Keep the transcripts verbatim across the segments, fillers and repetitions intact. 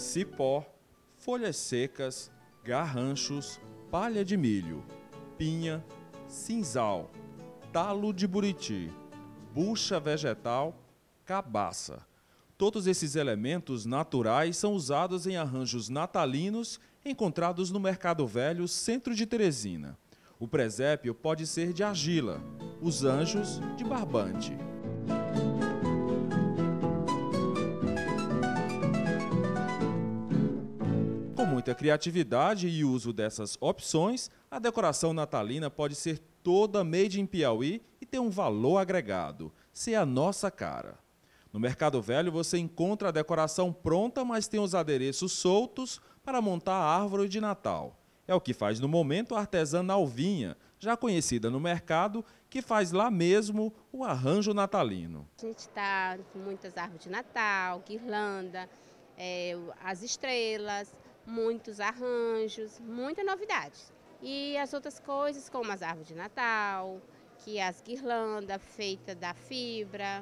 cipó, folhas secas, garranchos, palha de milho, pinha, sinzal, talo de buriti, bucha vegetal, cabaça. Todos esses elementos naturais são usados em arranjos natalinos encontrados no Mercado Velho, centro de Teresina. O presépio pode ser de argila, os anjos de barbante. Com muita criatividade e uso dessas opções, a decoração natalina pode ser toda made in Piauí e ter um valor agregado, ser a nossa cara. No Mercado Velho você encontra a decoração pronta, mas tem os adereços soltos para montar a árvore de Natal. É o que faz no momento a artesã Nalvinha, já conhecida no mercado, que faz lá mesmo o arranjo natalino. A gente está com muitas árvores de Natal, guirlanda, é, as estrelas, muitos arranjos, muita novidade. E as outras coisas, como as árvores de Natal, que as guirlandas feitas da fibra,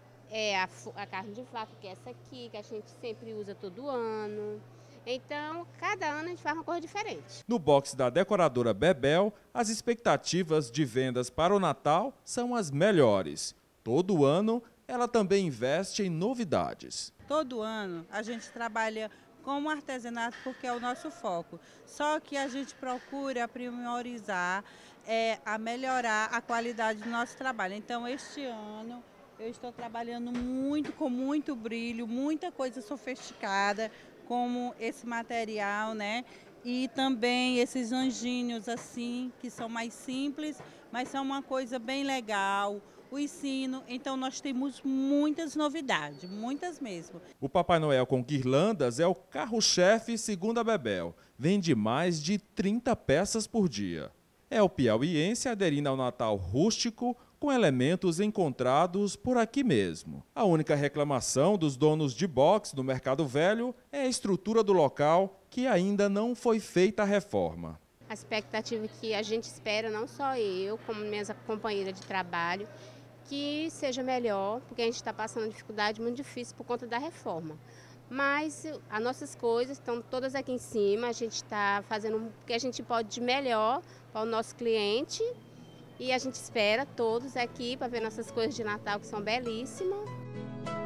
é a, a carne de vaca, que é essa aqui, que a gente sempre usa todo ano. Então, cada ano a gente faz uma coisa diferente. No box da decoradora Bebel, as expectativas de vendas para o Natal são as melhores. Todo ano, ela também investe em novidades. Todo ano a gente trabalha com o artesanato porque é o nosso foco. Só que a gente procura aprimorizar, é, a melhorar a qualidade do nosso trabalho. Então, este ano eu estou trabalhando muito, com muito brilho, muita coisa sofisticada, como esse material, né? E também esses anjinhos assim, que são mais simples, mas são uma coisa bem legal. O ensino, então nós temos muitas novidades, muitas mesmo. O Papai Noel com guirlandas é o carro-chefe segundo a Bebel. Vende mais de trinta peças por dia. É o piauiense aderindo ao Natal rústico com elementos encontrados por aqui mesmo. A única reclamação dos donos de box do Mercado Velho é a estrutura do local, que ainda não foi feita a reforma. A expectativa que a gente espera, não só eu, como minhas companheiras de trabalho, que seja melhor, porque a gente está passando uma dificuldade muito difícil por conta da reforma. Mas as nossas coisas estão todas aqui em cima, a gente está fazendo o que a gente pode de melhor para o nosso cliente e a gente espera todos aqui para ver nossas coisas de Natal, que são belíssimas.